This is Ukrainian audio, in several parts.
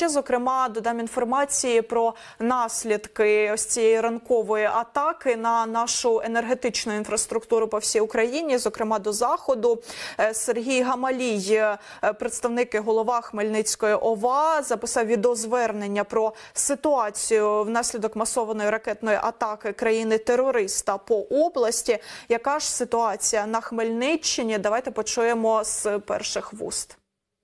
ще, зокрема, додам інформації про наслідки ось цієї ранкової атаки на нашу енергетичну інфраструктуру по всій Україні, зокрема до Заходу. Сергій Гамалій, представник і голова Хмельницької ОВА, записав відеозвернення про ситуацію внаслідок масованої ракетної атаки країни-терориста по області. Яка ж ситуація на Хмельниччині? Давайте почуємо з перших вуст.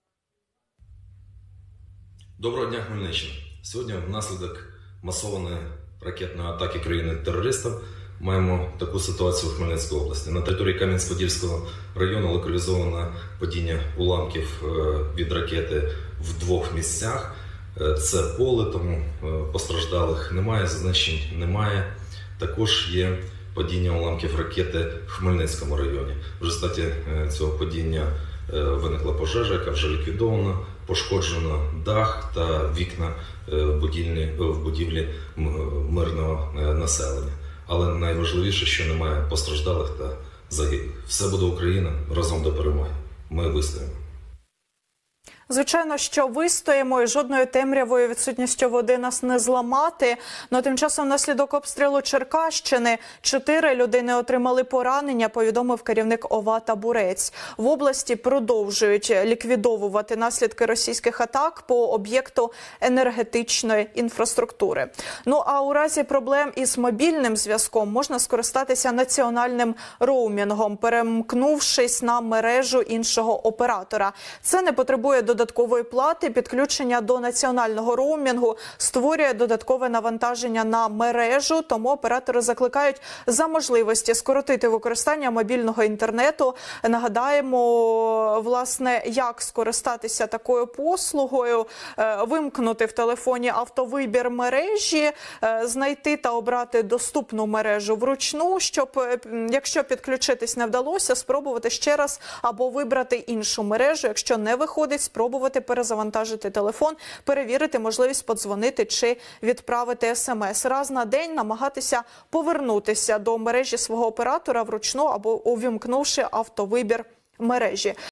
Доброго дня, Хмельниччина. Сьогодні внаслідок масованої ракетної атаки країни-терориста маємо таку ситуацію в Хмельницькій області. На території Кам'янець-Подільського району локалізовано падіння уламків від ракети в двох місцях. Це поле, тому постраждалих немає, знищень немає. Також є падіння уламків ракети в Хмельницькому районі. В результаті цього падіння виникла пожежа, яка вже ліквідована, пошкоджено дах та вікна в будівлі мирного населення. Але найважливіше, що немає постраждалих та загиблих. Все буде Україна, разом до перемоги. Ми вистоїмо. Звичайно, що вистоїмо і жодною темрявою відсутністю води нас не зламати. Но тим часом внаслідок обстрілу Черкащини 4 людини отримали поранення, повідомив керівник ОВА Табурець. В області продовжують ліквідовувати наслідки російських атак по об'єкту енергетичної інфраструктури. Ну а у разі проблем із мобільним зв'язком можна скористатися національним роумінгом, перемкнувшись на мережу іншого оператора. Це не потребує додаткової плати, підключення до національного роумінгу створює додаткове навантаження на мережу, тому оператори закликають за можливості скоротити використання мобільного інтернету. Нагадаємо, власне, як скористатися такою послугою, вимкнути в телефоні автовибір мережі, знайти та обрати доступну мережу вручну, щоб, якщо підключитись не вдалося, спробувати ще раз або вибрати іншу мережу, якщо не виходить, спробувати перезавантажити телефон, перевірити можливість подзвонити чи відправити смс. Раз на день намагатися повернутися до мережі свого оператора вручну або увімкнувши автовибір мережі.